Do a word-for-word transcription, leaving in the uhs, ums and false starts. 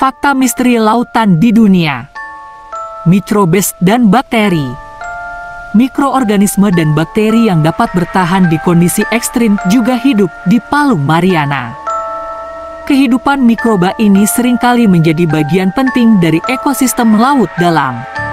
Fakta misteri lautan di dunia. Mikrobes dan bakteri. Mikroorganisme dan bakteri yang dapat bertahan di kondisi ekstrim juga hidup di Palung Mariana. Kehidupan mikroba ini seringkali menjadi bagian penting dari ekosistem laut dalam.